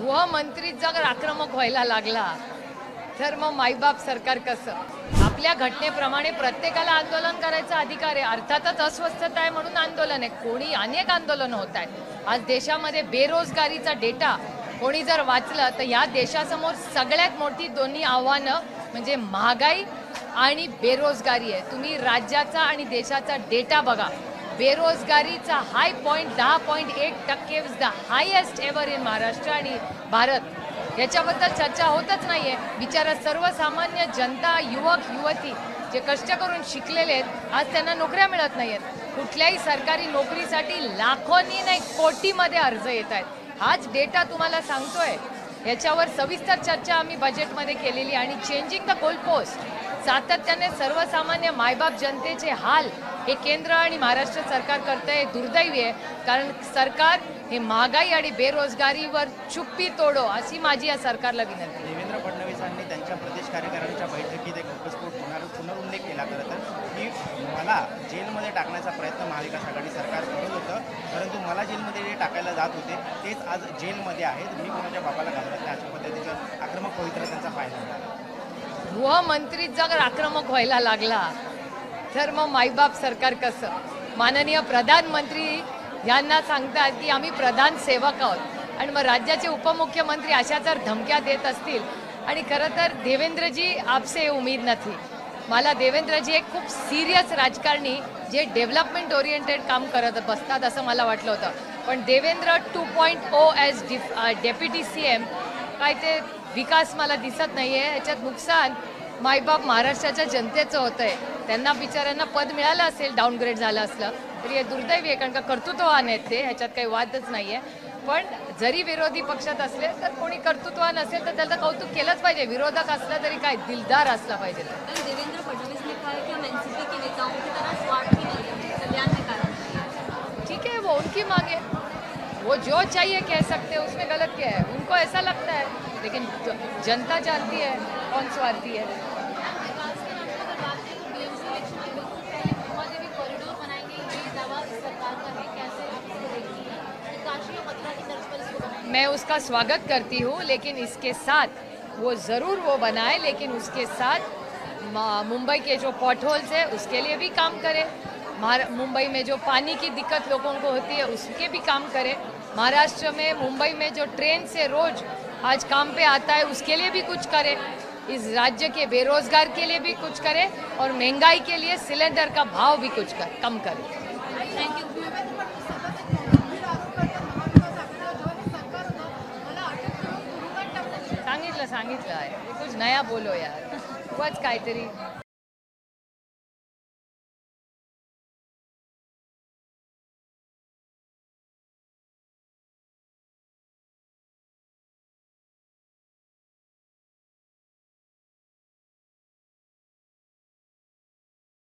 गृहमंत्री जर आक्रमक व्हायला लागला तर मग मायबाप सरकार कसं? आपल्या घटनेप्रमाणे प्रत्येकाला आंदोलन करायचा अधिकार आहे. अर्थातच अस्वस्थता आहे म्हणून आंदोलन आहे. कोणी अनेक आंदोलन होत आहेत. आज देशामध्ये बेरोजगारीचा डेटा कोणी जर वाचलं तर या देशासमोर सगळ्यात मोठी दोन्ही आव्हानं म्हणजे महागाई आणि बेरोजगारी आहे. तुम्ही राज्याचा आणि देशाचा डेटा बघा. बेरोजगारीचा high point 10.1% is the highest ever in Maharashtra आणि भारत. याच्याबद्दल चर्चा होतच नाही आहे. बिचारा सर्वसामान्य जनता, युवक युवती जे कष्ट करून शिकलेले आहेत आज त्यांना नोकऱ्या मिळत नाही आहेत. कुठल्याही सरकारी नोकरीसाठी लाखोंनी नाही कोटीमध्ये अर्ज येत आहेत. हाच डेटा तुम्हाला सांगतोय. याच्यावर सविस्तर चर्चा आम्ही बजेटमध्ये केलेली आणि चेंजिंग द गोल पोस्ट सातत्याने सर्वसामान्य मायबाप जनतेचे हाल हे केंद्र आणि महाराष्ट्र सरकार करतंय. दुर्दैवी आहे कारण सरकार हे महागाई आणि बेरोजगारीवर चुप्पी तोडो अशी माझी या सरकारला विनंती. देवेंद्र फडणवीसांनी त्यांच्या प्रदेश कार्यकारिणीच्या बैठकीत एक घटस्फोट पुनरुल्लेख केला. खरं तर की मला जेलमध्ये टाकण्याचा प्रयत्न महाविकास आघाडी सरकार करत होतं, परंतु मला जेलमध्ये जे टाकायला जात होते तेच आज जेलमध्ये आहेत. मी कोणाच्या बापाला घालवत नाही अशा पद्धतीचं आक्रमक पवित्रा त्यांचा पाहिला. गृहमंत्री जर आक्रमक व्हायला लागला तर मग मायबाप सरकार कसं? माननीय प्रधानमंत्री यांना सांगतात की आम्ही प्रधान सेवक आहोत आणि मग राज्याचे उपमुख्यमंत्री अशा जर धमक्या देत असतील आणि खरं तर देवेंद्रजी आपसे उम्मीद नथी. मला देवेंद्रजी एक खूप सिरियस राजकारणी जे डेव्हलपमेंट ओरिएंटेड काम करत बसतात असं मला वाटलं होतं. पण देवेंद्र 2.0 ॲज डेप्युटी CM काय ते विकास मला दिसत नाही आहे. याच्यात नुकसान मायबाप महाराष्ट्राच्या जनतेचं होतं आहे. त्यांना बिचाऱ्यांना पद मिळालं असेल डाऊनग्रेड झालं असलं तरी हे दुर्दैवी आहे कारण का कर्तृत्ववान आहेत ते, ह्याच्यात काही वादच नाही आहे. पण जरी विरोधी पक्षात असले तर कोणी कर्तृत्ववान असेल तर त्याचं कौतुक केलंच पाहिजे. विरोधक असला तरी काय दिलदार असला पाहिजे. देवेंद्र फडणवीस ने कहा है कि हम एनसीपी के नेताओं की तरह स्वार्थी नहीं है, कल्याण में कार्य. ठीक है, वो उनकी मांग है, वो जो चाहिए कह सकते हैं, उसमें गलत क्या है? उनको ऐसा लगता है, लेकिन जनता जानती है कौन स्वार्थी है. मैं उसका स्वागत करती हूँ, लेकिन इसके साथ वो ज़रूर वो बनाए, लेकिन उसके साथ मुंबई के जो पॉट होल्स है उसके लिए भी काम करे. मुंबई में जो पानी की दिक्कत लोगों को होती है उसके भी काम करे. महाराष्ट्र में मुंबई में जो ट्रेन से रोज आज काम पे आता है उसके लिए भी कुछ करे. इस राज्य के बेरोजगार के लिए भी कुछ करे और महंगाई के लिए सिलेंडर का भाव भी कुछ कम करे. Thank you. सांगितलं आहे. कुछ नया बोलो यार. उगाच काहीतरी